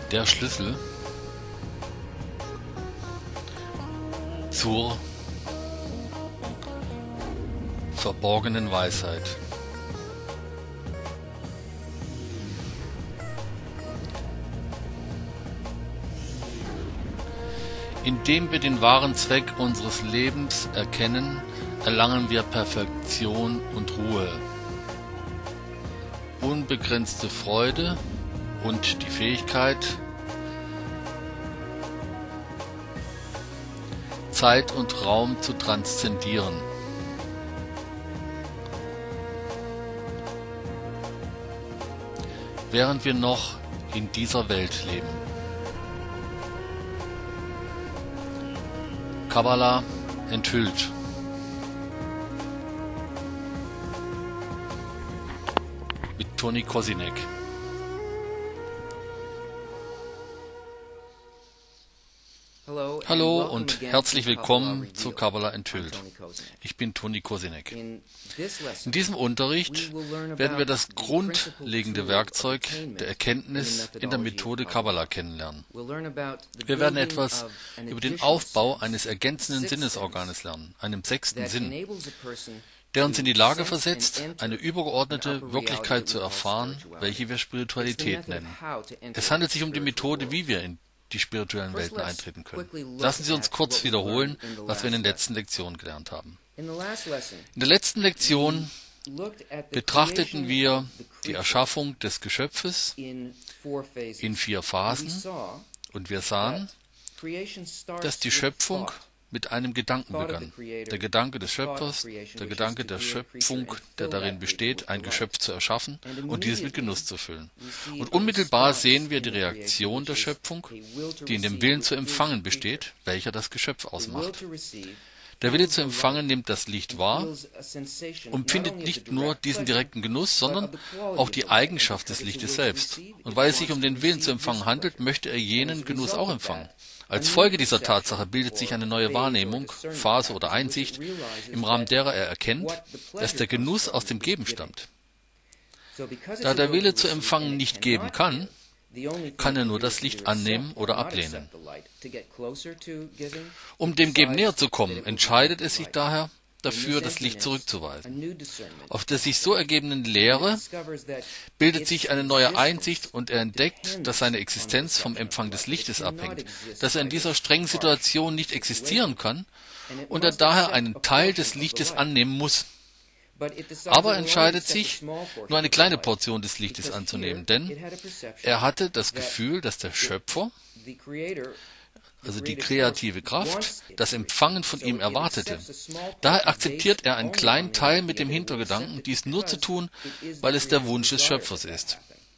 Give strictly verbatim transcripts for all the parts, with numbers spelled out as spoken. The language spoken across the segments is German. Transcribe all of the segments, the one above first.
Der Schlüssel zur verborgenen Weisheit. Indem wir den wahren Zweck unseres Lebens erkennen, erlangen wir Perfektion und Ruhe, unbegrenzte Freude und die Fähigkeit, Zeit und Raum zu transzendieren. Während wir noch in dieser Welt leben. Kabbalah enthüllt. Mit Toni Kosinek. Hallo und herzlich willkommen zu Kabbalah enthüllt. Ich bin Toni Kosinek. In diesem Unterricht werden wir das grundlegende Werkzeug der Erkenntnis in der Methode Kabbalah kennenlernen. Wir werden etwas über den Aufbau eines ergänzenden Sinnesorganes lernen, einem sechsten Sinn, der uns in die Lage versetzt, eine übergeordnete Wirklichkeit zu erfahren, welche wir Spiritualität nennen. Es handelt sich um die Methode, wie wir in die spirituellen Welten eintreten können. Lassen Sie uns kurz wiederholen, was wir in den letzten Lektionen gelernt haben. In der letzten Lektion betrachteten wir die Erschaffung des Geschöpfes in vier Phasen und wir sahen, dass die Schöpfung mit einem Gedanken begann. Der Gedanke des Schöpfers, der Gedanke der Schöpfung, der darin besteht, ein Geschöpf zu erschaffen und dieses mit Genuss zu füllen. Und unmittelbar sehen wir die Reaktion der Schöpfung, die in dem Willen zu empfangen besteht, welcher das Geschöpf ausmacht. Der Wille zu empfangen nimmt das Licht wahr und findet nicht nur diesen direkten Genuss, sondern auch die Eigenschaft des Lichtes selbst. Und weil es sich um den Willen zu empfangen handelt, möchte er jenen Genuss auch empfangen. Als Folge dieser Tatsache bildet sich eine neue Wahrnehmung, Phase oder Einsicht, im Rahmen derer er erkennt, dass der Genuss aus dem Geben stammt. Da der Wille zu empfangen nicht geben kann, kann er nur das Licht annehmen oder ablehnen. Um dem Geben näher zu kommen, entscheidet es sich daher dafür, das Licht zurückzuweisen. Auf der sich so ergebenden Lehre bildet sich eine neue Einsicht und er entdeckt, dass seine Existenz vom Empfang des Lichtes abhängt, dass er in dieser strengen Situation nicht existieren kann und er daher einen Teil des Lichtes annehmen muss. Aber er entscheidet sich, nur eine kleine Portion des Lichtes anzunehmen, denn er hatte das Gefühl, dass der Schöpfer, also die kreative Kraft, das Empfangen von ihm erwartete. Daher akzeptiert er einen kleinen Teil mit dem Hintergedanken, dies nur zu tun, weil es der Wunsch des Schöpfers ist.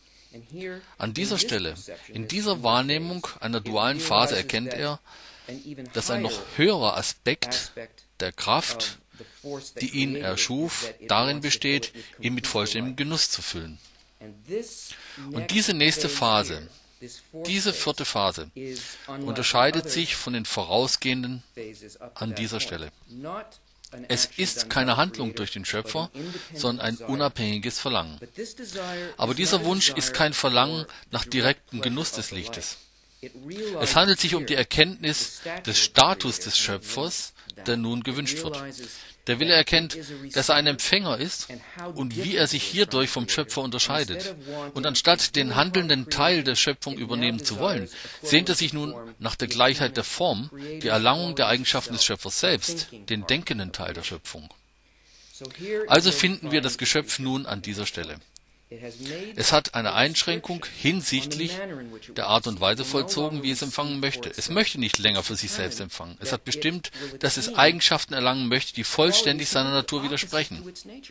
An dieser Stelle, in dieser Wahrnehmung einer dualen Phase erkennt er, dass ein noch höherer Aspekt der Kraft, die ihn erschuf, darin besteht, ihn mit vollständigem Genuss zu füllen. Und diese nächste Phase, diese vierte Phase unterscheidet sich von den vorausgehenden an dieser Stelle. Es ist keine Handlung durch den Schöpfer, sondern ein unabhängiges Verlangen. Aber dieser Wunsch ist kein Verlangen nach direktem Genuss des Lichtes. Es handelt sich um die Erkenntnis des Status des Schöpfers, der nun gewünscht wird. Der Wille erkennt, dass er ein Empfänger ist und wie er sich hierdurch vom Schöpfer unterscheidet. Und anstatt den handelnden Teil der Schöpfung übernehmen zu wollen, sehnt er sich nun nach der Gleichheit der Form, die Erlangung der Eigenschaften des Schöpfers selbst, den denkenden Teil der Schöpfung. Also finden wir das Geschöpf nun an dieser Stelle. Es hat eine Einschränkung hinsichtlich der Art und Weise vollzogen, wie es empfangen möchte. Es möchte nicht länger für sich selbst empfangen. Es hat bestimmt, dass es Eigenschaften erlangen möchte, die vollständig seiner Natur widersprechen.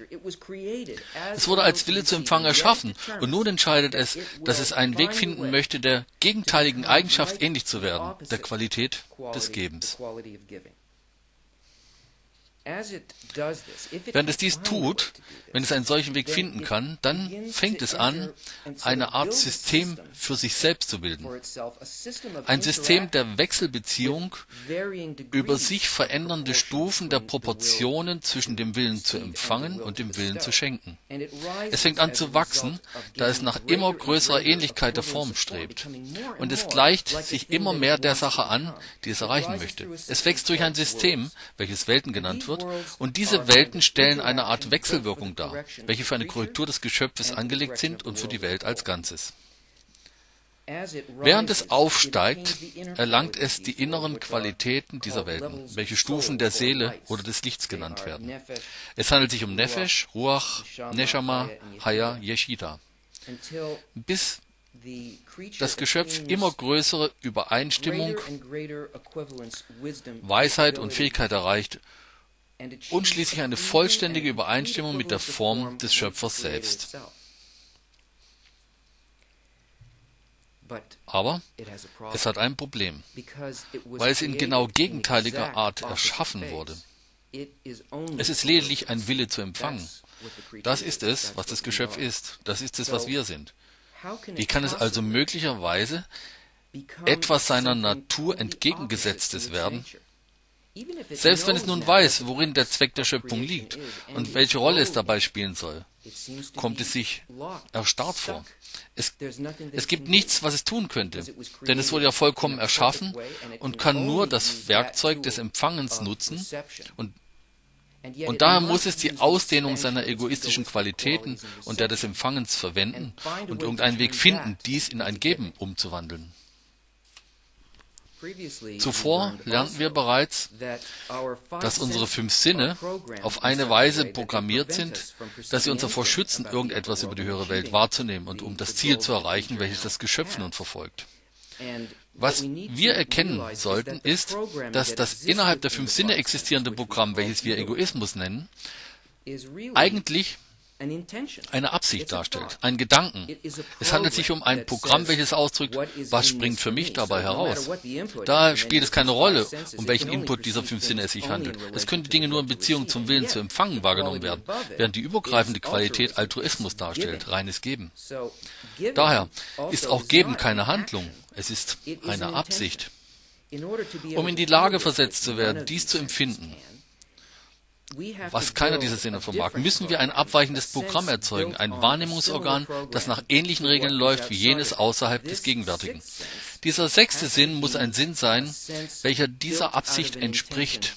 Es wurde als Wille zu empfangen erschaffen und nun entscheidet es, dass es einen Weg finden möchte, der gegenteiligen Eigenschaft ähnlich zu werden, der Qualität des Gebens. Während es dies tut, wenn es einen solchen Weg finden kann, dann fängt es an, eine Art System für sich selbst zu bilden. Ein System der Wechselbeziehung über sich verändernde Stufen der Proportionen zwischen dem Willen zu empfangen und dem Willen zu schenken. Es fängt an zu wachsen, da es nach immer größerer Ähnlichkeit der Form strebt. Und es gleicht sich immer mehr der Sache an, die es erreichen möchte. Es wächst durch ein System, welches Welten genannt wird, und diese Welten stellen eine Art Wechselwirkung dar, welche für eine Korrektur des Geschöpfes angelegt sind und für die Welt als Ganzes. Während es aufsteigt, erlangt es die inneren Qualitäten dieser Welten, welche Stufen der Seele oder des Lichts genannt werden. Es handelt sich um Nefesh, Ruach, Neshama, Haya, Yeshida, bis das Geschöpf immer größere Übereinstimmung, Weisheit und Fähigkeit erreicht und schließlich eine vollständige Übereinstimmung mit der Form des Schöpfers selbst. Aber es hat ein Problem, weil es in genau gegenteiliger Art erschaffen wurde. Es ist lediglich ein Wille zu empfangen. Das ist es, was das Geschöpf ist. Das ist es, was wir sind. Wie kann es also möglicherweise etwas seiner Natur entgegengesetztes werden? Selbst wenn es nun weiß, worin der Zweck der Schöpfung liegt und welche Rolle es dabei spielen soll, kommt es sich erstarrt vor. Es, es gibt nichts, was es tun könnte, denn es wurde ja vollkommen erschaffen und kann nur das Werkzeug des Empfangens nutzen, und, und daher muss es die Ausdehnung seiner egoistischen Qualitäten und der des Empfangens verwenden und irgendeinen Weg finden, dies in ein Geben umzuwandeln. Zuvor lernten wir bereits, dass unsere fünf Sinne auf eine Weise programmiert sind, dass sie uns davor schützen, irgendetwas über die höhere Welt wahrzunehmen und um das Ziel zu erreichen, welches das Geschöpf nun verfolgt. Was wir erkennen sollten, ist, dass das innerhalb der fünf Sinne existierende Programm, welches wir Egoismus nennen, eigentlich eine Absicht darstellt, einen Gedanken. Es handelt sich um ein Programm, welches ausdrückt, was springt für mich dabei heraus. Daher spielt es keine Rolle, um welchen Input dieser fünf Sinne es sich handelt. Es können die Dinge nur in Beziehung zum Willen zu empfangen wahrgenommen werden, während die übergreifende Qualität Altruismus darstellt, reines Geben. Daher ist auch Geben keine Handlung, es ist eine Absicht. Um in die Lage versetzt zu werden, dies zu empfinden, was keiner dieser Sinne vermag, müssen wir ein abweichendes Programm erzeugen, ein Wahrnehmungsorgan, das nach ähnlichen Regeln läuft wie jenes außerhalb des Gegenwärtigen. Dieser sechste Sinn muss ein Sinn sein, welcher dieser Absicht entspricht.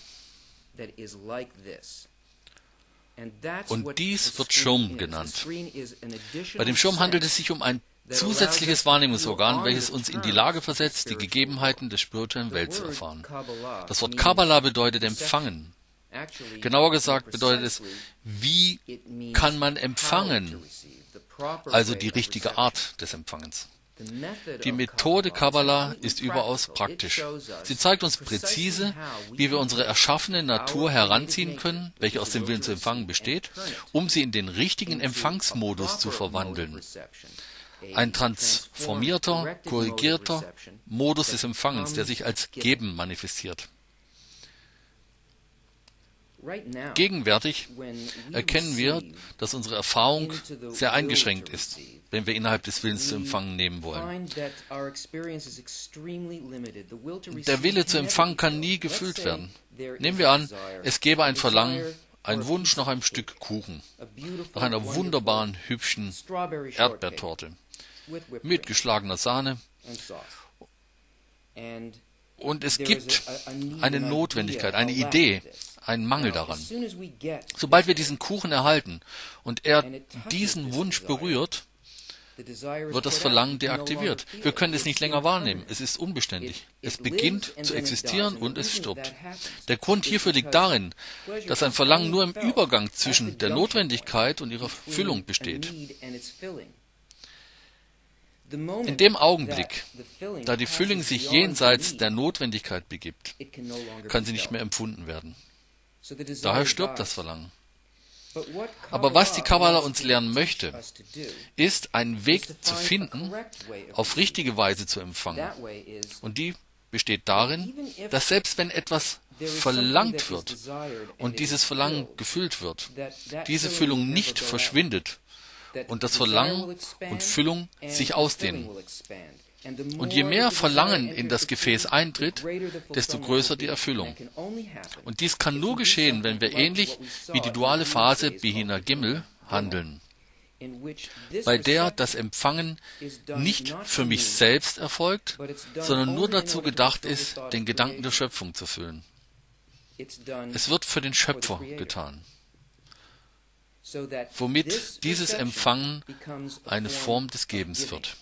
Und dies wird Schirm genannt. Bei dem Schirm handelt es sich um ein zusätzliches Wahrnehmungsorgan, welches uns in die Lage versetzt, die Gegebenheiten der spirituellen Welt zu erfahren. Das Wort Kabbalah bedeutet empfangen. Genauer gesagt bedeutet es, wie kann man empfangen, also die richtige Art des Empfangens. Die Methode Kabbalah ist überaus praktisch. Sie zeigt uns präzise, wie wir unsere erschaffene Natur heranziehen können, welche aus dem Willen zu empfangen besteht, um sie in den richtigen Empfangsmodus zu verwandeln. Ein transformierter, korrigierter Modus des Empfangens, der sich als Geben manifestiert. Gegenwärtig erkennen wir, dass unsere Erfahrung sehr eingeschränkt ist, wenn wir innerhalb des Willens zu empfangen nehmen wollen. Der Wille zu empfangen kann nie gefüllt werden. Nehmen wir an, es gäbe ein Verlangen, ein Wunsch nach einem Stück Kuchen, nach einer wunderbaren, hübschen Erdbeertorte mit geschlagener Sahne. Und es gibt eine Notwendigkeit, eine Idee, einen Mangel daran. Sobald wir diesen Kuchen erhalten und er diesen Wunsch berührt, wird das Verlangen deaktiviert. Wir können es nicht länger wahrnehmen. Es ist unbeständig. Es beginnt zu existieren und es stirbt. Der Grund hierfür liegt darin, dass ein Verlangen nur im Übergang zwischen der Notwendigkeit und ihrer Füllung besteht. In dem Augenblick, da die Füllung sich jenseits der Notwendigkeit begibt, kann sie nicht mehr empfunden werden. Daher stirbt das Verlangen. Aber was die Kabbalah uns lernen möchte, ist, einen Weg zu finden, auf richtige Weise zu empfangen. Und die besteht darin, dass selbst wenn etwas verlangt wird und dieses Verlangen gefüllt wird, diese Füllung nicht verschwindet und das Verlangen und Füllung sich ausdehnen. Und je mehr Verlangen in das Gefäß eintritt, desto größer die Erfüllung. Und dies kann nur geschehen, wenn wir ähnlich wie die duale Phase Bihina Gimel handeln, bei der das Empfangen nicht für mich selbst erfolgt, sondern nur dazu gedacht ist, den Gedanken der Schöpfung zu füllen. Es wird für den Schöpfer getan, womit dieses Empfangen eine Form des Gebens wird.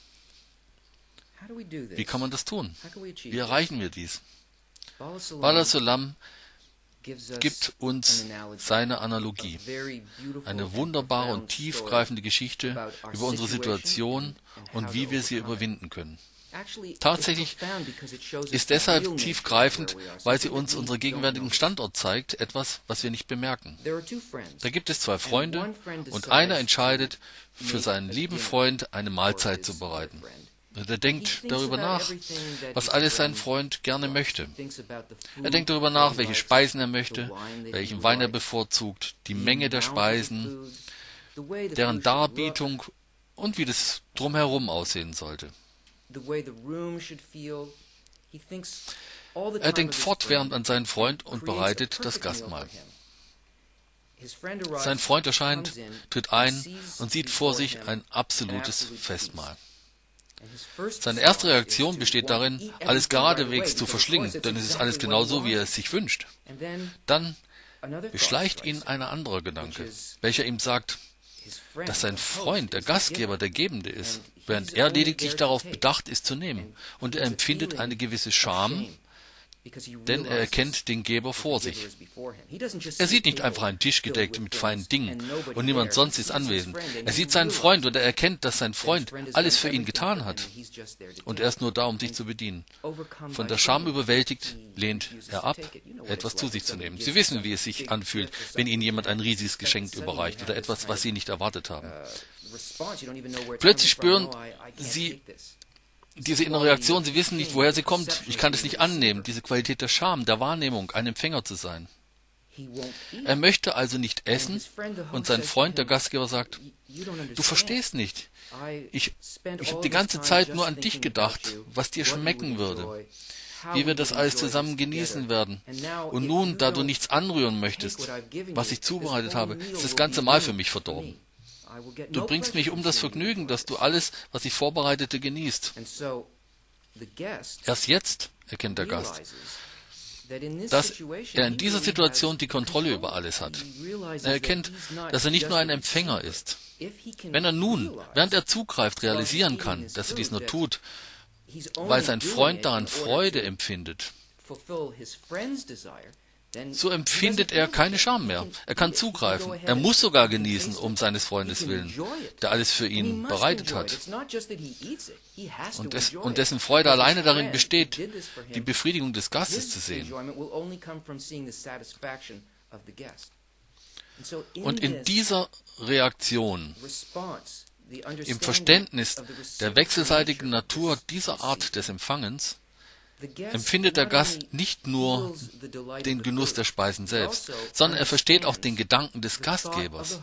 Wie kann man das tun? Wie erreichen wir dies? Bala Sulam gibt uns seine Analogie, eine wunderbare und tiefgreifende Geschichte über unsere Situation und wie wir sie überwinden können. Tatsächlich ist deshalb tiefgreifend, weil sie uns unseren gegenwärtigen Standort zeigt, etwas, was wir nicht bemerken. Da gibt es zwei Freunde und einer entscheidet, für seinen lieben Freund eine Mahlzeit zu bereiten. Er denkt darüber nach, was alles sein Freund gerne möchte. Er denkt darüber nach, welche Speisen er möchte, welchen Wein er bevorzugt, die Menge der Speisen, deren Darbietung und wie das drumherum aussehen sollte. Er denkt fortwährend an seinen Freund und bereitet das Gastmahl. Sein Freund erscheint, tritt ein und sieht vor sich ein absolutes Festmahl. Seine erste Reaktion besteht darin, alles geradewegs zu verschlingen, denn es ist alles genau so, wie er es sich wünscht. Dann beschleicht ihn ein anderer Gedanke, welcher ihm sagt, dass sein Freund, der Gastgeber, der Gebende ist, während er lediglich darauf bedacht ist zu nehmen. Und er empfindet eine gewisse Scham, denn er erkennt den Geber vor sich. Er sieht nicht einfach einen Tisch gedeckt mit feinen Dingen und niemand sonst ist anwesend. Er sieht seinen Freund und er erkennt, dass sein Freund alles für ihn getan hat. Und er ist nur da, um sich zu bedienen. Von der Scham überwältigt, lehnt er ab, etwas zu sich zu nehmen. Sie wissen, wie es sich anfühlt, wenn ihnen jemand ein riesiges Geschenk überreicht oder etwas, was sie nicht erwartet haben. Plötzlich spüren sie diese innere Reaktion, sie wissen nicht, woher sie kommt. Ich kann es nicht annehmen, diese Qualität der Scham, der Wahrnehmung, ein Empfänger zu sein. Er möchte also nicht essen und sein Freund, der Gastgeber, sagt, du verstehst nicht. Ich, ich habe die ganze Zeit nur an dich gedacht, was dir schmecken würde, wie wir das alles zusammen genießen werden. Und nun, da du nichts anrühren möchtest, was ich zubereitet habe, ist das ganze Mahl für mich verdorben. Du bringst mich um das Vergnügen, dass du alles, was ich vorbereitete, genießt. Erst jetzt erkennt der Gast, dass er in dieser Situation die Kontrolle über alles hat. Er erkennt, dass er nicht nur ein Empfänger ist. Wenn er nun, während er zugreift, realisieren kann, dass er dies nur tut, weil sein Freund daran Freude empfindet, so empfindet er keine Scham mehr. Er kann zugreifen. Er muss sogar genießen, um seines Freundes willen, der alles für ihn bereitet hat. Und, des, und dessen Freude alleine darin besteht, die Befriedigung des Gastes zu sehen. Und in dieser Reaktion, im Verständnis der wechselseitigen Natur dieser Art des Empfangens, empfindet der Gast nicht nur den Genuss der Speisen selbst, sondern er versteht auch den Gedanken des Gastgebers.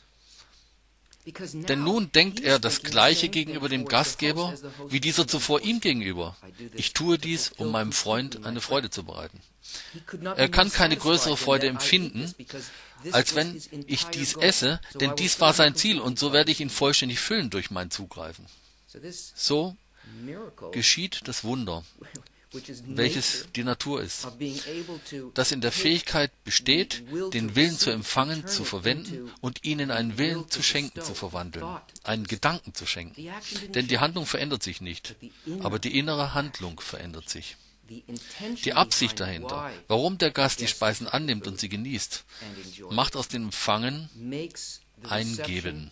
Denn nun denkt er das Gleiche gegenüber dem Gastgeber, wie dieser zuvor ihm gegenüber. Ich tue dies, um meinem Freund eine Freude zu bereiten. Er kann keine größere Freude empfinden, als wenn ich dies esse, denn dies war sein Ziel und so werde ich ihn vollständig füllen durch mein Zugreifen. So geschieht das Wunder, welches die Natur ist, das in der Fähigkeit besteht, den Willen zu empfangen, zu verwenden und ihn in einen Willen zu schenken, zu verwandeln, einen Gedanken zu schenken. Denn die Handlung verändert sich nicht, aber die innere Handlung verändert sich. Die Absicht dahinter, warum der Gast die Speisen annimmt und sie genießt, macht aus dem Empfangen ein Geben.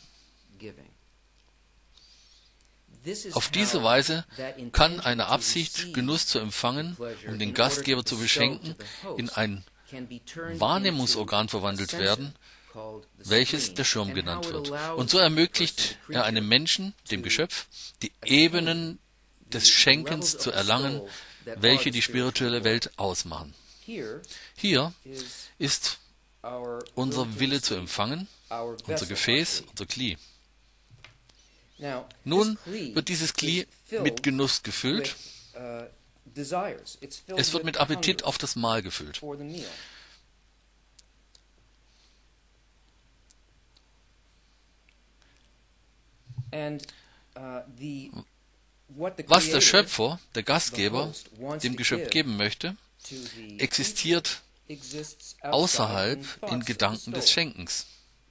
Auf diese Weise kann eine Absicht, Genuss zu empfangen, um den Gastgeber zu beschenken, in ein Wahrnehmungsorgan verwandelt werden, welches der Schirm genannt wird. Und so ermöglicht er einem Menschen, dem Geschöpf, die Ebenen des Schenkens zu erlangen, welche die spirituelle Welt ausmachen. Hier ist unser Wille zu empfangen, unser Gefäß, unser Kli. Nun wird dieses Kli mit Genuss gefüllt. Es wird mit Appetit auf das Mahl gefüllt. Was der Schöpfer, der Gastgeber, dem Geschöpf geben möchte, existiert außerhalb in Gedanken des Schenkens.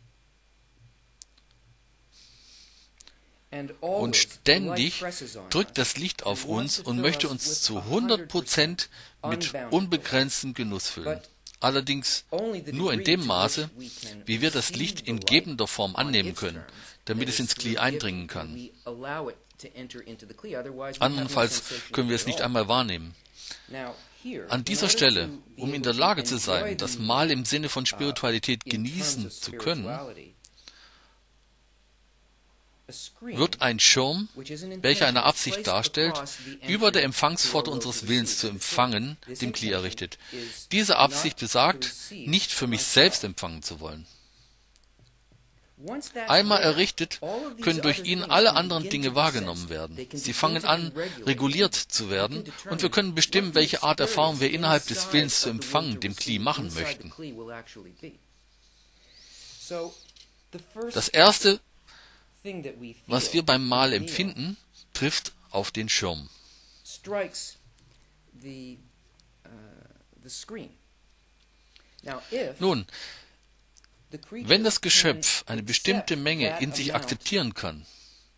Und ständig drückt das Licht auf uns und möchte uns zu hundert Prozent mit unbegrenztem Genuss füllen. Allerdings nur in dem Maße, wie wir das Licht in gebender Form annehmen können, damit es ins Kli eindringen kann. Andernfalls können wir es nicht einmal wahrnehmen. An dieser Stelle, um in der Lage zu sein, das Mahl im Sinne von Spiritualität genießen zu können, wird ein Schirm, welcher eine Absicht darstellt, über der Empfangspforte unseres Willens zu empfangen, dem Kli errichtet. Diese Absicht besagt, nicht für mich selbst empfangen zu wollen. Einmal errichtet, können durch ihn alle anderen Dinge wahrgenommen werden. Sie fangen an, reguliert zu werden, und wir können bestimmen, welche Art Erfahrung wir innerhalb des Willens zu empfangen, dem Kli, machen möchten. Das Erste, was wir beim Mahl empfinden, trifft auf den Schirm. Nun, wenn das Geschöpf eine bestimmte Menge in sich akzeptieren kann,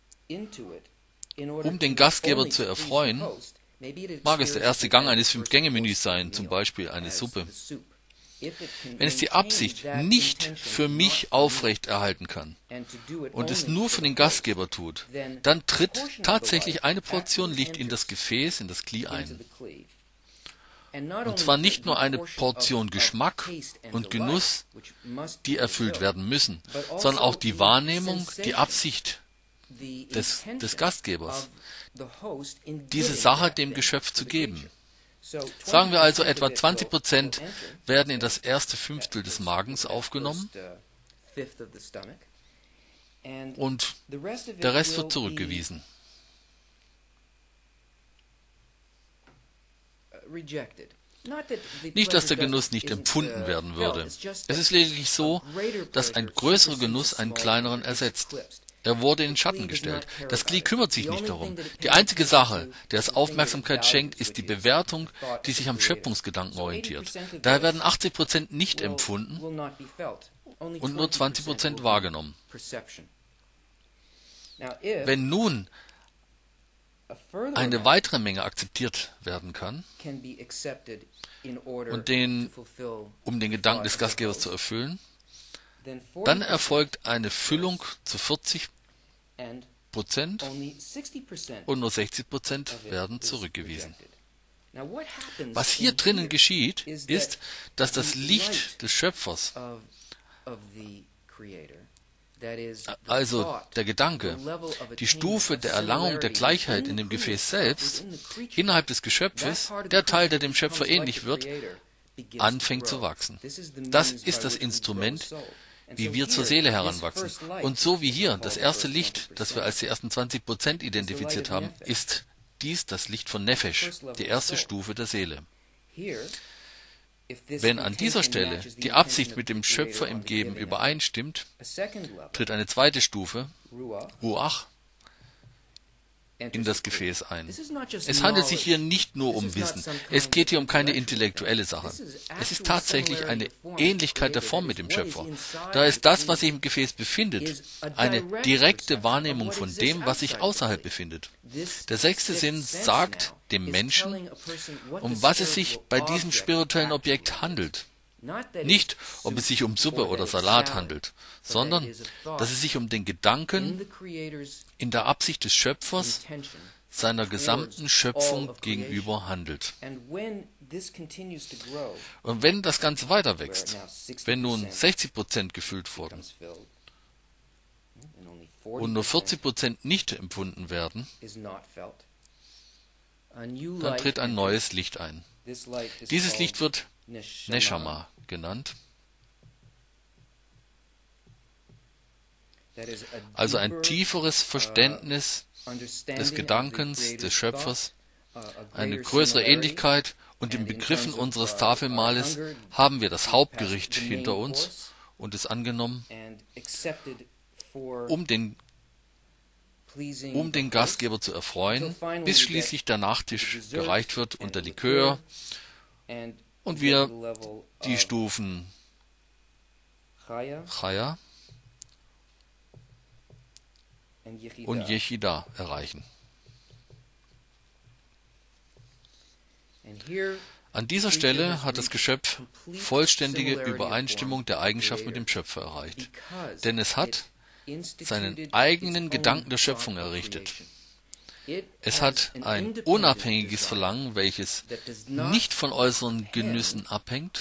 um den Gastgeber zu erfreuen, mag es der erste Gang eines Fünf-Gänge-Menüs sein, zum Beispiel eine Suppe. Wenn es die Absicht nicht für mich aufrechterhalten kann und es nur für den Gastgeber tut, dann tritt tatsächlich eine Portion Licht in das Gefäß, in das Kli ein. Und zwar nicht nur eine Portion Geschmack und Genuss, die erfüllt werden müssen, sondern auch die Wahrnehmung, die Absicht des, des Gastgebers, diese Sache dem Geschöpf zu geben. Sagen wir also, etwa zwanzig Prozent werden in das erste Fünftel des Magens aufgenommen und der Rest wird zurückgewiesen. Nicht, dass der Genuss nicht empfunden werden würde. Es ist lediglich so, dass ein größerer Genuss einen kleineren ersetzt. Er wurde in den Schatten gestellt. Das Kli kümmert sich nicht darum. Die einzige Sache, der es Aufmerksamkeit schenkt, ist die Bewertung, die sich am Schöpfungsgedanken orientiert. Daher werden achtzig Prozent nicht empfunden und nur zwanzig Prozent wahrgenommen. Wenn nun eine weitere Menge akzeptiert werden kann, und den, um den Gedanken des Gastgebers zu erfüllen, dann erfolgt eine Füllung zu vierzig Prozent und nur sechzig Prozent werden zurückgewiesen. Was hier drinnen geschieht, ist, dass das Licht des Schöpfers, also der Gedanke, die Stufe der Erlangung der Gleichheit in dem Gefäß selbst, innerhalb des Geschöpfes, der Teil, der dem Schöpfer ähnlich wird, anfängt zu wachsen. Das ist das Instrument, wie wir zur Seele heranwachsen. Und so wie hier das erste Licht, das wir als die ersten zwanzig Prozent identifiziert haben, ist dies das Licht von Nefesh, die erste Stufe der Seele. Wenn an dieser Stelle die Absicht mit dem Schöpfer im Geben übereinstimmt, tritt eine zweite Stufe, Ruach, in das Gefäß ein. Es handelt sich hier nicht nur um Wissen. Es geht hier um keine intellektuelle Sache. Es ist tatsächlich eine Ähnlichkeit der Form mit dem Schöpfer. Da ist das, was sich im Gefäß befindet, eine direkte Wahrnehmung von dem, was sich außerhalb befindet. Der sechste Sinn sagt dem Menschen, um was es sich bei diesem spirituellen Objekt handelt. Nicht, ob es sich um Suppe oder Salat handelt, sondern, dass es sich um den Gedanken in der Absicht des Schöpfers seiner gesamten Schöpfung gegenüber handelt. Und wenn das Ganze weiter wächst, wenn nun sechzig Prozent gefüllt wurden und nur vierzig Prozent nicht empfunden werden, dann tritt ein neues Licht ein. Dieses Licht wird Neshama genannt. Also ein tieferes Verständnis des Gedankens des Schöpfers, eine größere Ähnlichkeit, und in Begriffen unseres Tafelmahles haben wir das Hauptgericht hinter uns und es angenommen, um den, um den Gastgeber zu erfreuen, bis schließlich der Nachtisch gereicht wird und der Likör und wir die Stufen Chaya und Yechida erreichen. An dieser Stelle hat das Geschöpf vollständige Übereinstimmung der Eigenschaft mit dem Schöpfer erreicht, denn es hat seinen eigenen Gedanken der Schöpfung errichtet. Es hat ein unabhängiges Verlangen, welches nicht von äußeren Genüssen abhängt,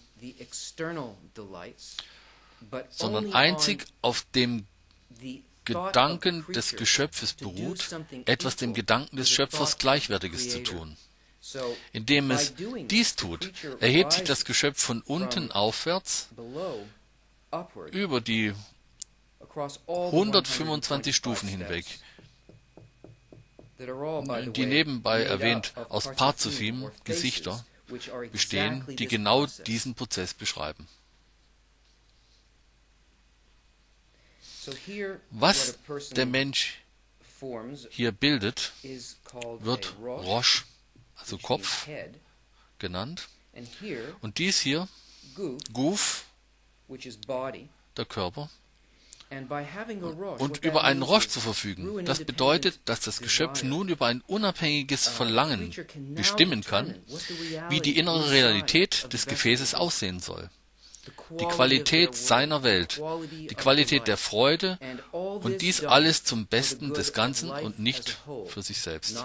sondern einzig auf dem Gedanken des Geschöpfes beruht, etwas dem Gedanken des Schöpfers Gleichwertiges zu tun. Indem es dies tut, erhebt sich das Geschöpf von unten aufwärts über die hundertfünfundzwanzig Stufen hinweg, die nebenbei erwähnt aus Parzufim, Gesichter, bestehen, die genau diesen Prozess beschreiben. Was der Mensch hier bildet, wird Rosh, also Kopf, genannt. Und dies hier, Guf, der Körper. Und über einen Rosh zu verfügen, das bedeutet, dass das Geschöpf nun über ein unabhängiges Verlangen bestimmen kann, wie die innere Realität des Gefäßes aussehen soll. Die Qualität seiner Welt, die Qualität der Freude und dies alles zum Besten des Ganzen und nicht für sich selbst.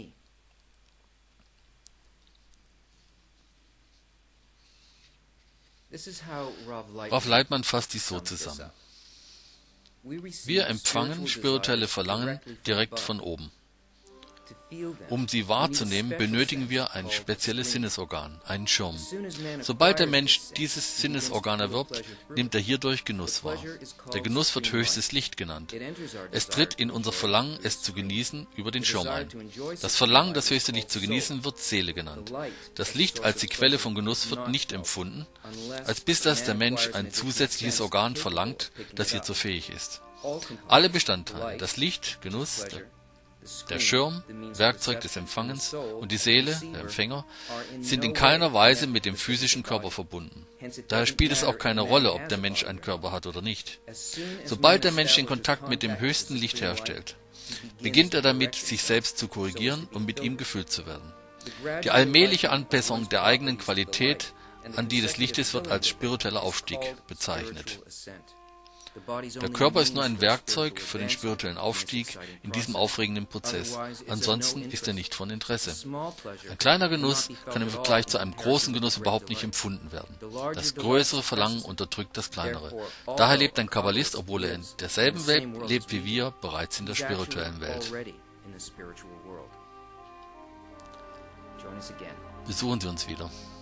Rav Lightman fasst dies so zusammen. Wir empfangen spirituelle Verlangen direkt von oben. Um sie wahrzunehmen, benötigen wir ein spezielles Sinnesorgan, einen Schirm. Sobald der Mensch dieses Sinnesorgan erwirbt, nimmt er hierdurch Genuss wahr. Der Genuss wird höchstes Licht genannt. Es tritt in unser Verlangen, es zu genießen, über den Schirm ein. Das Verlangen, das höchste Licht zu genießen, wird Seele genannt. Das Licht als die Quelle von Genuss wird nicht empfunden, als bis das der Mensch ein zusätzliches Organ verlangt, das hierzu fähig ist. Alle Bestandteile, das Licht, Genuss, der Der Schirm, Werkzeug des Empfangens, und die Seele, der Empfänger, sind in keiner Weise mit dem physischen Körper verbunden. Daher spielt es auch keine Rolle, ob der Mensch einen Körper hat oder nicht. Sobald der Mensch den Kontakt mit dem höchsten Licht herstellt, beginnt er damit, sich selbst zu korrigieren und mit ihm gefüllt zu werden. Die allmähliche Anpassung der eigenen Qualität an die des Lichtes wird als spiritueller Aufstieg bezeichnet. Der Körper ist nur ein Werkzeug für den spirituellen Aufstieg in diesem aufregenden Prozess. Ansonsten ist er nicht von Interesse. Ein kleiner Genuss kann im Vergleich zu einem großen Genuss überhaupt nicht empfunden werden. Das größere Verlangen unterdrückt das kleinere. Daher lebt ein Kabbalist, obwohl er in derselben Welt lebt wie wir, bereits in der spirituellen Welt. Besuchen Sie uns wieder.